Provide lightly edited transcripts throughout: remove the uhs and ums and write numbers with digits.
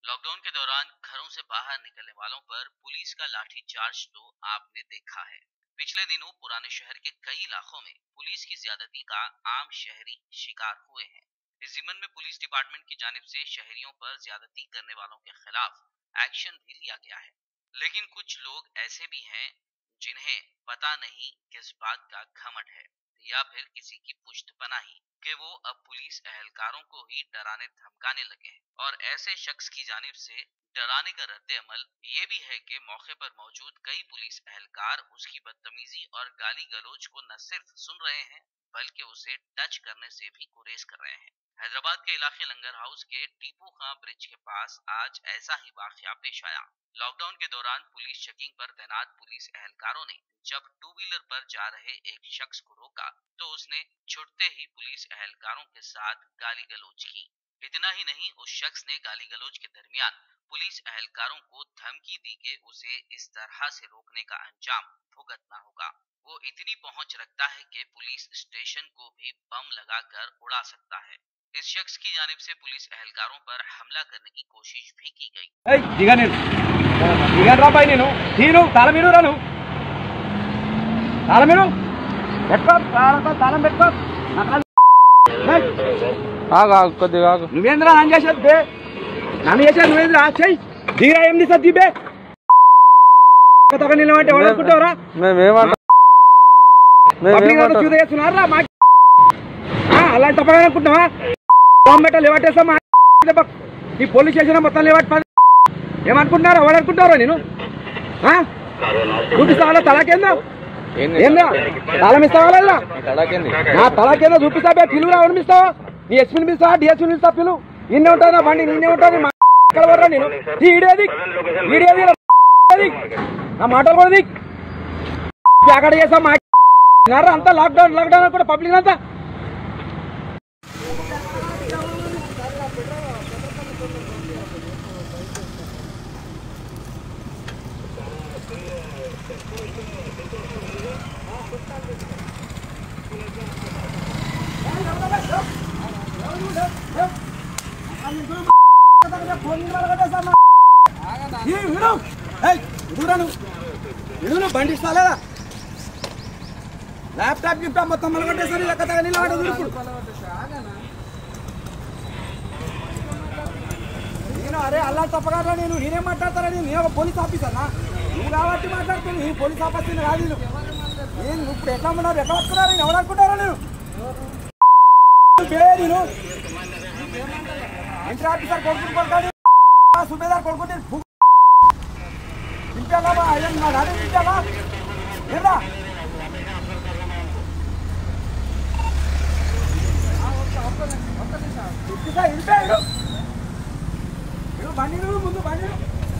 Lockdown के दौरान घरों से बाहर निकलने वालों पर पुलिस का लाठीचार्ज तो आपने देखा है। पिछले दिनों पुराने शहर के कई इलाकों में पुलिस की ज्यादती का आम शहरी शिकार हुए हैं। इस जिम्मन में पुलिस डिपार्टमेंट की जानिब से शहरियों पर ज्यादती करने वालों के खिलाफ एक्शन भी लिया गया है। लेकिन कुछ लोग ऐसे भी हैं जिन्हें पता नहीं किस बात का घमंड है या फिर किसी की पुश्तपनाही कि वो अब पुलिस एहलकारों को ही डराने धमकाने लगे हैं। और ऐसे शख्स की जानिब से डराने का रद्द अमल ये भी है कि मौके पर मौजूद कई पुलिस एहलकार उसकी बदतमीजी और गाली गलौज को न सिर्फ सुन रहे हैं बल्कि उसे टच करने से भी गुरेज कर रहे हैं। हैदराबाद के इलाके लंगर हाउस के टीपू खां ब्रिज के पास आज ऐसा ही वाकया पेश आया। लॉकडाउन के दौरान पुलिस चेकिंग पर तैनात पुलिस एहलकारों ने जब टू व्हीलर पर जा रहे एक शख्स को रोका तो उसने छुटते ही पुलिस एहलकारों के साथ गाली गलौज की। इतना ही नहीं, उस शख्स ने गाली गलौज के दरमियान पुलिस एहलकारों को धमकी दी कि उसे इस तरह से रोकने का अंजाम भुगतना होगा। वो इतनी पहुंच रखता है कि पुलिस स्टेशन को भी बम लगाकर उड़ा सकता है। इस शख्स की जानिब से पुलिस एहलकारों पर हमला करने की कोशिश भी की गई। నువ్వేంద్ర నన్ను చేసేది బే నన్ను చేసేది నువ్వేంద్ర చెయ్యి దిగా ఏం తీసా దిబే నిలబట్టి ఎవరనుకుంటావరా చూస్తున్నారా మా అలాంటి తప్పనుకుంటున్నావా గవర్నమెంట్ లేవట్టేస్తా మా ఈ పోలీస్ స్టేషన్ మొత్తం లేవట్టి ఏమనుకుంటున్నారా ఎవరనుకుంటారా నేను చూపిస్తావా తలకేందా ఏందా తాళం ఇస్తావా లేదా తలకేందా చూపిస్తా పిలువురా ఎవరిస్తావా నీ ఎస్పీని పిలుస్తా డిఎస్పీని పిలుస్తా పిలు నిన్నే ఉంటాను బండి నిన్నే ఉంటాను వర్రా నేను ఈడేది నా మాటలు కూడా దిక్ అక్కడ చేస్తా మా అంతా లాక్డౌన్ కూడా పబ్లిక్ అంతా బండి ఇస్తారా ల్యాప్టాప్ గిఫ్టాప్ మొత్తం మలగొట్టేసరి లెక్కతగా నిలబడదు నేను అరే అల్లా తప్పగా నేనేం మాట్లాడతారా నేను ఒక పోలీస్ ఆఫీసర్నా నువ్వు కాబట్టి మాట్లాడుతున్నాను ఈ పోలీస్ ఆఫీసర్ కాదు నేను ఇప్పుడు ఎట్లా ఉన్నారు ఎట్లా వస్తున్నారు నేను ఎవరనుకుంటారా నేను నేను ఎంట్రీ ఆఫీసర్ కొడుకుని సుబేదార్ కొడుకుంటే దింపాలా నా గాడి దింపాలా ఏదా బండి ముందు బండి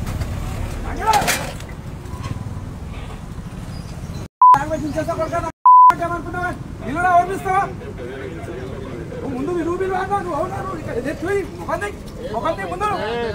అనుకున్నావా ఇల్లు ఓడిస్తావా ముందు నువ్వు ముందు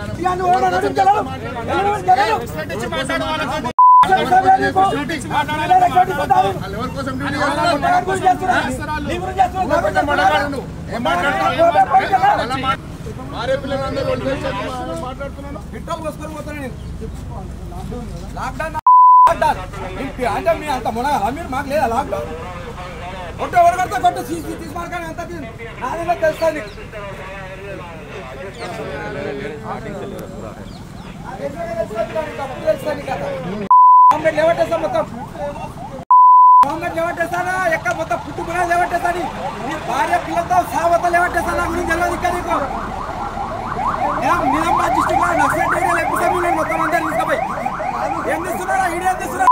లాక్డౌన్ అంటే మీ అంత మునగాలా మీరు మాకు లేదా లాక్డౌన్ కొట్టు ఎవరు కడతా కొట్టు తీసుమార్గానే అంత నాదేదో తెలుస్తుంది గవర్నమెంట్ లేవట్టేస్తా మొత్తం గవర్నమెంట్ లేవట్టేస్తానా ఎక్కడ మొత్తం పుట్టుకున్నా లేవట్టేస్తాను నీ భార్య పిల్లలతో సావత లేవట్టేస్తా నా గురించి తెలియదు ఇక్కడ నీకు నిజామాబాద్ డిస్ట్రిక్ట్ లో నక్సలైట్ ఏరియా ఎపిసోడ్ నేను మొత్తం అందరు తీసుకుపోయి ఏం తీస్తున్నారా ఈడేం తీస్తున్నారా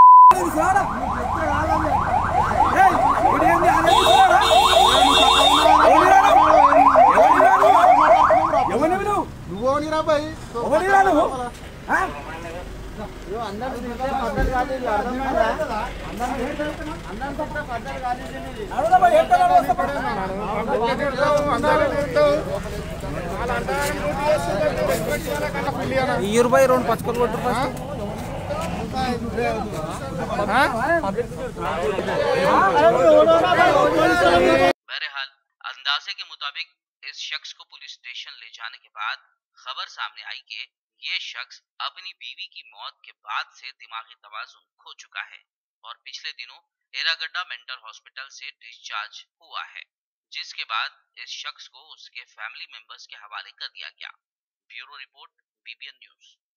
₹20 రెండు పచ్చకలు కొట్టు बहरहाल अंदाजे के मुताबिक इस शख्स को पुलिस स्टेशन ले जाने के बाद खबर सामने आई कि ये शख्स अपनी बीवी की मौत के बाद से दिमागी तवाजुन खो चुका है और पिछले दिनों एरागड्डा मेंटल हॉस्पिटल से डिस्चार्ज हुआ है, जिसके बाद इस शख्स को उसके फैमिली मेंबर्स के हवाले कर दिया गया। Bureau report, BBN news.